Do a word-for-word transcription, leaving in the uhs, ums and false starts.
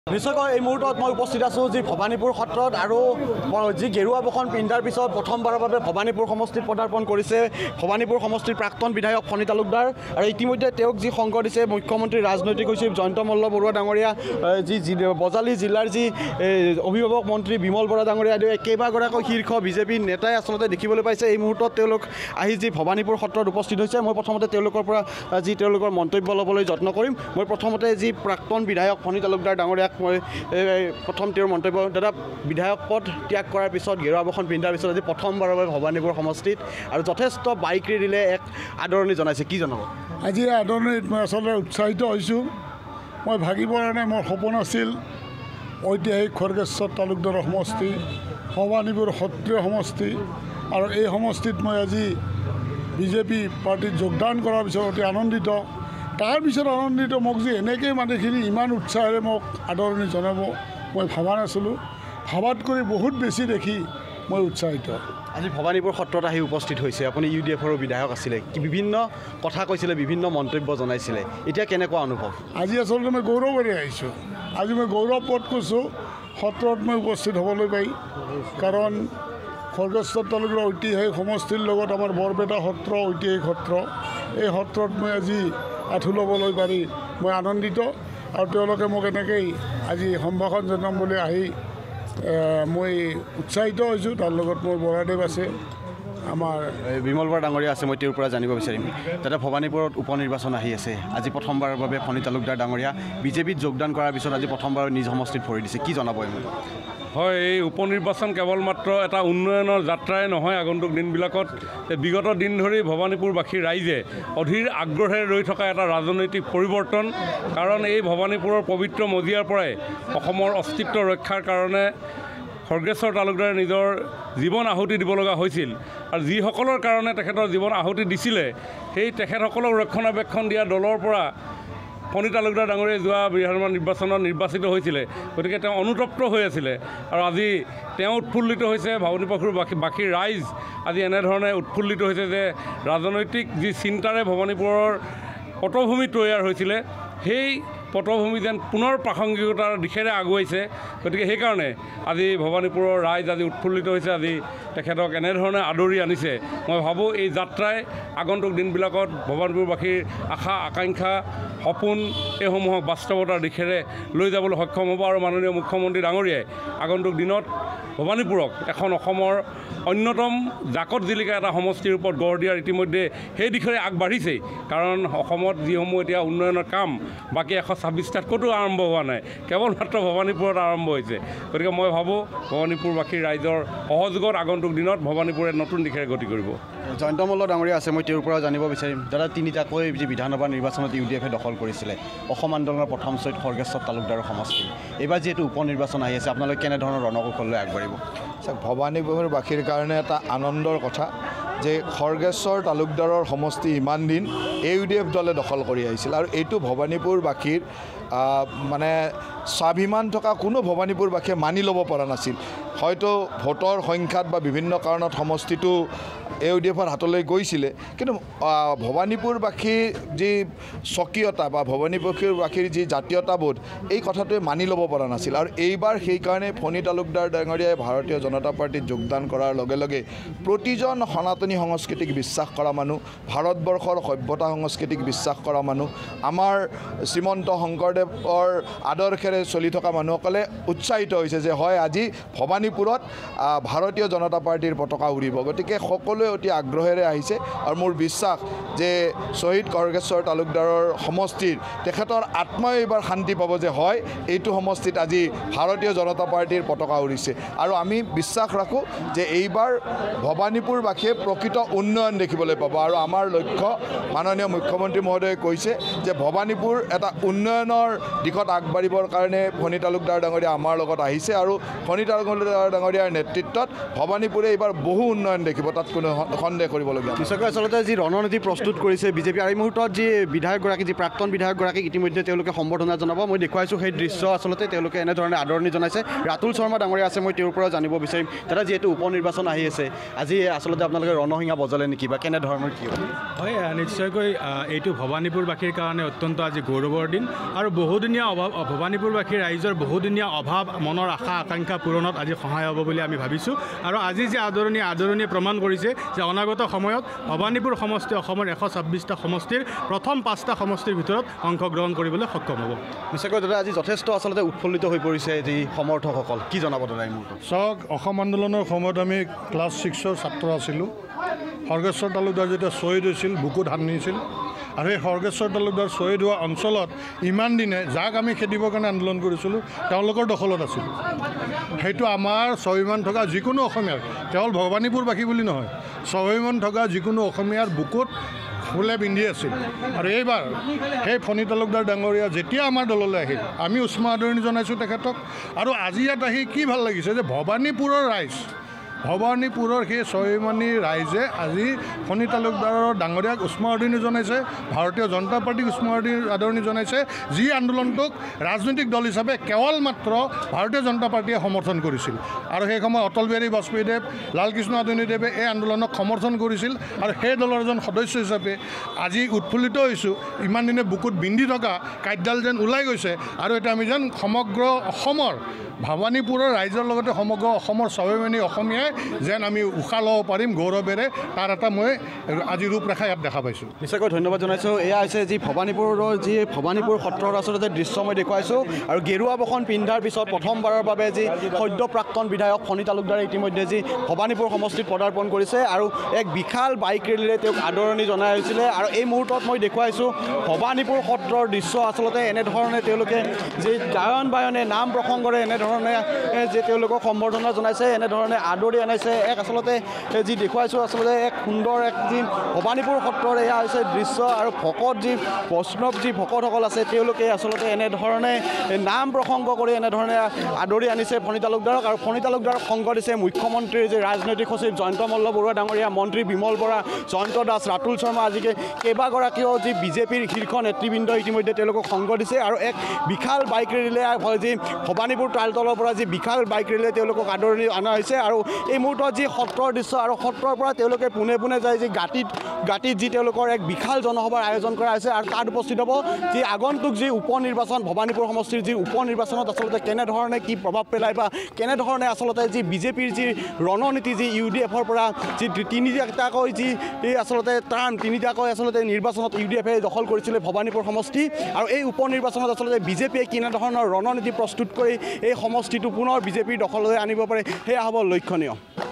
নিশ্চয়কৈ এই মুহূৰ্তত মই উপস্থিত আছোঁ যি ভবানীপুৰ সত্ৰত আৰু যি গেৰুৱা বসন পিন্ধাৰ পিছত প্ৰথমবাৰৰ বাবে ভবানীপুৰ সমষ্টিত পদাৰ্পণ কৰিছে ভবানীপুৰ সমষ্টিৰ প্ৰাক্তন বিধায়ক ফণী তালুকদাৰ আৰু ইতিমধ্যে তেওঁক যি সংগ দিছে মুখ্যমন্ত্ৰী ৰাজনৈতিক সচিব জয়ন্ত মল্ল বৰুৱা ডাঙৰীয়া যি বজালী জিলাৰ যি অভিভাৱক মন্ত্ৰী বিমল বৰা ডাঙৰীয়া আদি কেইবাগৰাকী শীৰ্ষ বিজেপি নেতাই আচলতে দেখিবলৈ পাইছে। এই মুহূৰ্তত তেওঁলোক আহি যি ভবানীপুৰ সত্ৰত উপস্থিত হৈছে। মই প্ৰথমতে তেওঁলোকৰ পৰা যি তেওঁলোকৰ মন্তব্য ল'বলৈ যত্ন কৰিম। মই প্ৰথমতে যি প্ৰাক্তন বিধায়ক ফণী তালুকদাৰ ডাঙৰীয়াক মই প্ৰথম তেওঁৰ মন্তব্য দাদা বিধায়ক পদ ত্যাগ কৰাৰ পিছত গেৰুৱা বসন পিন্ধাৰ পিছত আজি প্ৰথমবাৰৰ বাবে ভবানীপুৰ সমষ্টিত আৰু যথেষ্ট বাইক ৰেলীৰে এক আদৰণি জনাইছে, কি জনাব? আজি আদৰণিত মই আচলতে উৎসাহিত হৈছোঁ। মই ভাগিব কাৰণে মোৰ সপোন আছিল ঐতিহাসিক খড়গেশ্বৰ তালুকদাৰৰ সমষ্টি, ভবানীপুৰ সত্ৰীয় সমষ্টি আৰু এই সমষ্টিত মই আজি বিজেপি পাৰ্টিত যোগদান কৰাৰ পিছত অতি আনন্দিত। তাৰপিছত আনন্দিত মোক যে এনেকৈ মানুহখিনি ইমান উৎসাহেৰে মোক আদৰণি জনাব মই ভবা নাছিলোঁ। ভাবাত কৰি বহুত বেছি দেখি মই উৎসাহিত। আজি ভবানীপুৰ সত্ৰত আহি উপস্থিত হৈছে। আপুনি ইউ ডি এফৰ বিধায়ক আছিলে, বিভিন্ন কথা কৈছিলে, বিভিন্ন মন্তব্য জনাইছিলে, এতিয়া কেনেকুৱা অনুভৱ? আজি আচলতে মই গৌৰৱ কৰি আহিছোঁ। আজি মই গৌৰৱ বোধ কৰিছোঁ সত্ৰত মই উপস্থিত হ'বলৈ পাই, কাৰণ খড়গেশ্বৰ তালুকদাৰ ঐতিহাসিক সমষ্টিৰ লগত আমাৰ বৰপেটা সত্ৰ ঐতিহাসিক সত্ৰ, এই সত্ৰত মই আজি আঁঠু ল'বলৈ পাৰি মই আনন্দিত। আৰু তেওঁলোকে মোক এনেকৈয়ে আজি সম্ভাষণ জনাম বুলি আহি মই উৎসাহিত হৈছোঁ। তাৰ লগত মোৰ বৰাদেৱ আছে, আমাৰ বিমল বৰা ডাঙৰীয়া আছে। মই তেওঁৰ পৰা জানিব বিচাৰিম, তাতে ভবানীপুৰত উপ নিৰ্বাচন আহি আছে। আজি প্ৰথমবাৰৰ বাবে ফণী তালুকদাৰ ডাঙৰীয়া বিজেপিত যোগদান কৰাৰ পিছত আজি প্ৰথমবাৰ নিজ সমষ্টিত ভৰি দিছে, কি জনাব? হয়, এই উপ নিৰ্বাচন কেৱল মাত্ৰ এটা উন্নয়নৰ যাত্ৰাই নহয়। আগন্তুক দিনবিলাকত বিগত দিন ধৰি ভবানীপুৰবাসীৰ ৰাইজে অধীৰ আগ্ৰহেৰে ৰৈ থকা এটা ৰাজনৈতিক পৰিৱৰ্তন। কাৰণ এই ভবানীপুৰৰ পবিত্ৰ মজিয়াৰ পৰাই অসমৰ অস্তিত্ব ৰক্ষাৰ কাৰণে খড়গেশ্বৰ তালুকদাৰে নিজৰ জীৱন আহুতি দিব লগা হৈছিল। আৰু যিসকলৰ কাৰণে তেখেতৰ জীৱন আহুতি দিছিলে সেই তেখেতসকলক ৰক্ষণাবেক্ষণ দিয়া দলৰ পৰা ফণী তালুকদাৰ ডাঙৰীয়াই যোৱা বিধানসভা নিৰ্বাচনত নিৰ্বাচিত হৈছিলে। গতিকে তেওঁ অনুতপ্ত হৈ আছিলে আৰু আজি তেওঁ উৎফুল্লিত হৈছে। ভবানীপুৰ বাসী বাকী ৰাইজ আজি এনেধৰণে উৎফুল্লিত হৈছে যে ৰাজনৈতিক যি চিন্তাৰে ভবানীপুৰৰ পটভূমি তৈয়াৰ হৈছিলে সেই পটভূমি যেন পুনৰ প্ৰাসংগিকতাৰ দিশেৰে আগুৱাইছে। গতিকে সেইকাৰণে আজি ভবানীপুৰৰ ৰাইজ আজি উৎফুল্লিত হৈছে। আজি তেখেতক এনেধৰণে আদৰি আনিছে। মই ভাবোঁ এই যাত্ৰাই আগন্তুক দিনবিলাকত ভবানীপুৰবাসীৰ আশা আকাংক্ষা সপোন এইসমূহক বাস্তৱতাৰ দিশেৰে লৈ যাবলৈ সক্ষম হ'ব। আৰু মাননীয় মুখ্যমন্ত্ৰী ডাঙৰীয়াই আগন্তুক দিনত ভবানীপুৰক এখন অসমৰ অন্যতম জাকত জিলিকা এটা সমষ্টিৰ ওপৰত গঢ় দিয়াৰ ইতিমধ্যে সেই দিশেৰে আগবাঢ়িছেই। কাৰণ অসমত যিসমূহ এতিয়া উন্নয়নৰ কাম বাকী এশ ছাব্বিছটাত ক'তো আৰম্ভ হোৱা নাই, কেৱল মাত্ৰ ভবানীপুৰত আৰম্ভ হৈছে। গতিকে মই ভাবোঁ ভবানীপুৰবাসীৰ ৰাইজৰ সহযোগত আগন্তুক দিনত ভবানীপুৰে নতুন দিশেৰে গতি কৰিব। জয়ন্ত মল্ল ডাঙৰীয়া আছে, মই তেওঁৰ পৰা জানিব বিচাৰিম দাদা তিনিটাকৈ যি বিধানসভা নিৰ্বাচনত ইউ ডি এফে দখল কৰিছিলে, অসম আন্দোলনৰ প্ৰথম চৈত খড়গেশ্বৰ তালুকদাৰৰ সমষ্টি, এইবাৰ যিহেতু উপ নিৰ্বাচন আহি আছে, আপোনালোকে কেনেধৰণৰ ৰণকৌশল লৈ আগবাঢ়িব? ভবানীপুৰবাসীৰ কাৰণে এটা আনন্দৰ কথা যে খড়গেশ্বৰ তালুকদাৰৰ সমষ্টি ইমান দিন এ ইউ ডি এফ দলে দখল কৰি আহিছিল। আৰু এইটো ভবানীপুৰবাসীৰ মানে স্বাভিমান থকা কোনো ভবানীপুৰবাসীয়ে মানি ল'ব পৰা নাছিল। হয়তো ভোটৰ সংখ্যাত বা বিভিন্ন কাৰণত সমষ্টিটো এ ইউ ডি এফৰ হাতলৈ গৈছিলে, কিন্তু ভবানীপুৰবাসীৰ যি স্বকীয়তা বা ভবানীপুৰবাসীৰ যি জাতীয়তাবোধ এই কথাটোৱে মানি ল'ব পৰা নাছিল। আৰু এইবাৰ সেইকাৰণে ফণী তালুকদাৰ ডাঙৰীয়াই ভাৰতীয় জনতা পাৰ্টীত যোগদান কৰাৰ লগে লগে প্ৰতিজন সনাতনী সংস্কৃতিক বিশ্বাস কৰা মানুহ, ভাৰতবৰ্ষৰ সভ্যতা সংস্কৃতিক বিশ্বাস কৰা মানুহ, আমাৰ শ্ৰীমন্ত শংকৰদেৱৰ আদৰ্শেৰে চলি থকা মানুহসকলে উৎসাহিত হৈছে যে হয় আজি ভবানীপুৰত ভাৰতীয় জনতা পাৰ্টীৰ পতাকা উৰিব। গতিকে সকলোৱে অতি আগ্ৰহেৰে আহিছে আৰু মোৰ বিশ্বাস যে শ্বহীদ খড়গেশ্বৰ তালুকদাৰৰ সমষ্টিৰ তেখেতৰ আত্মাই এইবাৰ শান্তি পাব যে হয় এইটো সমষ্টিত আজি ভাৰতীয় জনতা পাৰ্টীৰ পতাকা উৰিছে। আৰু আমি বিশ্বাস ৰাখোঁ যে এইবাৰ ভবানীপুৰবাসীয়ে প্ৰকৃত উন্নয়ন দেখিবলৈ পাব। আৰু আমাৰ লক্ষ্য মাননীয় মুখ্যমন্ত্ৰী মহোদয়ে কৈছে যে ভবানীপুৰ এটা উন্নয়নৰ দিশত আগবাঢ়িবৰ কাৰণে ফণী তালুকদাৰ ডাঙৰীয়া আমাৰ লগত আহিছে। আৰু ফণী তালুকদাৰ ডাঙৰীয়াৰ নেতৃত্বত ভবানীপুৰে এইবাৰ বহু উন্নয়ন দেখিব, তাত কোনো সন্দেহ কৰিবলগীয়া। নিশ্চয়কৈ আচলতে যি ৰণনীতি প্ৰস্তুত কৰিছে বিজেপি আৰু এই মুহূৰ্তত যি বিধায়কগৰাকী যি প্ৰাক্তন বিধায়কগৰাকীক ইতিমধ্যে তেওঁলোকে সম্বৰ্ধনা জনাব। মই দেখুৱাইছোঁ সেই দৃশ্য আচলতে তেওঁলোকে এনেধৰণে আদৰণি জনাইছে। ৰাতুল শৰ্মা ডাঙৰীয়া আছে, মই তেওঁৰ পৰা জানিব বিচাৰিম দাদা, যিহেতু উপ নিৰ্বাচন আহি আছে, আজি আচলতে আপোনালোকে ৰণসিঙা বজালে নেকি বা কেনেধৰণৰ কি হয়? নিশ্চয়কৈ এইটো ভবানীপুৰবাসীৰ কাৰণে অত্যন্ত আজি গৌৰৱৰ দিন আৰু বহুদিনীয়া অভাৱ ভবানীপুৰবাসী ৰাইজৰ বহুদিনীয়া অভাৱ মনৰ আশা আকাংক্ষা পূৰণত আজি সহায় হ'ব বুলি আমি ভাবিছোঁ। আৰু আজি যে আদৰণি আদৰণিয়ে প্ৰমাণ কৰিছে যে অনাগত সময়ত ভবানীপুৰ সমষ্টি অসমৰ এশ ছাব্বিছটা সমষ্টিৰ প্ৰথম পাঁচটা সমষ্টিৰ ভিতৰত অংশগ্ৰহণ কৰিবলৈ সক্ষম হ'ব। নিশ্চয়কৈ দাদা, আজি যথেষ্ট আচলতে উৎফুল্লিত হৈ পৰিছে যি সমৰ্থকসকল, কি জনাব দাদা এই মুহূৰ্তত? চাওক, অসম আন্দোলনৰ সময়ত আমি ক্লাছ ছিক্সৰ ছাত্ৰ আছিলোঁ। খৰ্গেশ্বৰ তালুকদাৰ যেতিয়া শ্বহীদ হৈছিল, বুকুত হাত নিছিল আৰু সেই খৰ্গেশ্বৰ তালুকদাৰ শ্বহীদ হোৱা অঞ্চলত ইমান দিনে যাক আমি খেদিবৰ কাৰণে আন্দোলন কৰিছিলোঁ তেওঁলোকৰ দখলত আছিল। সেইটো আমাৰ স্বাভিমান থকা যিকোনো অসমীয়াৰ, কেৱল ভবানীপুৰবাসী বুলি নহয়, স্বাভিমান থকা যিকোনো অসমীয়াৰ বুকুত ফুলে পিন্ধি আছিল। আৰু এইবাৰ সেই ফণী তালুকদাৰ ডাঙৰীয়া যেতিয়া আমাৰ দললৈ আহিল, আমি উষ্ম আদৰণি জনাইছোঁ তেখেতক। আৰু আজি ইয়াত আহি কি ভাল লাগিছে যে ভবানীপুৰৰ ৰাইজ, ভবানীপুৰৰ সেই স্বাভিমানী ৰাইজে আজি ফণী তালুকদাৰৰ ডাঙৰীয়াক উষ্ম আদৰণি জনাইছে, ভাৰতীয় জনতা পাৰ্টীক উষ্ম আদৰণি জনাইছে, যি আন্দোলনটোক ৰাজনৈতিক দল হিচাপে কেৱল মাত্ৰ ভাৰতীয় জনতা পাৰ্টীয়ে সমৰ্থন কৰিছিল। আৰু সেই সময়ত অটল বিহাৰী বাজপেয়ীদেৱ, লালকৃষ্ণ আদৰণীদেৱে এই আন্দোলনক সমৰ্থন কৰিছিল। আৰু সেই দলৰ এজন সদস্য হিচাপে আজি উৎফুল্লিত হৈছোঁ। ইমান দিনে বুকুত বিন্ধি থকা কাঁইটডাল যেন ওলাই গৈছে আৰু এতিয়া আমি যেন সমগ্ৰ অসমৰ ভবানীপুৰৰ ৰাইজৰ লগতে সমগ্ৰ অসমৰ স্বাভিমানী অসমীয়াই যেন আমি উশাহ ল'ব পাৰিম গৌৰৱেৰে, তাৰ এটা মই আজি ৰূপৰেখা ইয়াত দেখা পাইছোঁ। নিশ্চয়কৈ ধন্যবাদ জনাইছোঁ। এয়া হৈছে যি ভবানীপুৰৰ যি ভবানীপুৰ সত্ৰৰ আচলতে দৃশ্য মই দেখুৱাইছোঁ। আৰু গেৰুৱা বসন পিন্ধাৰ পিছত প্ৰথমবাৰৰ বাবে যি সদ্য প্ৰাক্তন বিধায়ক ফণী তালুকদাৰে ইতিমধ্যে যি ভবানীপুৰ সমষ্টিত পদাৰ্পণ কৰিছে আৰু এক বিশাল বাইক ৰেলীৰে তেওঁক আদৰণি জনাই হৈছিলে। আৰু এই মুহূৰ্তত মই দেখুৱাইছোঁ ভবানীপুৰ সত্ৰৰ দৃশ্য। আচলতে এনেধৰণে তেওঁলোকে যি গায়ন বায়নে নাম প্ৰসংগৰে এনেধৰণে যে তেওঁলোকক সম্বৰ্ধনা জনাইছে, এনেধৰণে আদৰি আনাইছে। এক আচলতে যি দেখুৱাইছোঁ আচলতে এক সুন্দৰ এক যি ভবানীপুৰ সত্ৰৰ এয়া হৈছে দৃশ্য। আৰু ভকত যি বৈষ্ণৱ যি ভকতসকল আছে তেওঁলোকে আচলতে এনেধৰণে নাম প্ৰসংগ কৰি এনেধৰণে আদৰি আনিছে ফণী তালুকদাৰক। আৰু ফণী তালুকদাৰক সংগ দিছে মুখ্যমন্ত্ৰীৰ যি ৰাজনৈতিক সচিব জয়ন্ত মল্ল বৰুৱা ডাঙৰীয়া, মন্ত্ৰী বিমল বৰা, জয়ন্ত দাস, ৰাতুল শৰ্মা, আজিকে কেইবাগৰাকীও যি বিজেপিৰ শীৰ্ষ নেতৃবৃন্দ ইতিমধ্যে তেওঁলোকক সংগ দিছে। আৰু এক বিশাল বাইক ৰেলীৰে যি ভবানীপুৰ তালতলৰ পৰা যি বিশাল বাইক ৰেলীৰে তেওঁলোকক আদৰণি অনা হৈছে। আৰু এই মুহূৰ্তত যি সত্ৰৰ দৃশ্য আৰু সত্ৰৰ পৰা তেওঁলোকে পোনে পোনে যায় যি গাঁতিত গাঁতিত যি তেওঁলোকৰ এক বিশাল জনসভাৰ আয়োজন কৰা হৈছে। আৰু তাত উপস্থিত হ'ব যি আগন্তুক যি উপ নিৰ্বাচন, ভবানীপুৰ সমষ্টিৰ যি উপ নিৰ্বাচনত আচলতে কেনেধৰণে কি প্ৰভাৱ পেলায় বা কেনেধৰণে আচলতে যি বিজেপিৰ যি ৰণনীতি, যি ইউ ডি এফৰ পৰা যি তিনিটাকৈ যি আচলতে টাৰ্ম তিনিটাকৈ আচলতে নিৰ্বাচনত ইউ ডি এফে দখল কৰিছিলে ভবানীপুৰ সমষ্টি। আৰু এই উপ নিৰ্বাচনত আচলতে বিজেপিয়ে কেনেধৰণৰ ৰণনীতি প্ৰস্তুত কৰি এই সমষ্টিটো পুনৰ বিজেপিৰ দখললৈ আনিব পাৰে, সেয়া হ'ব লক্ষণীয়।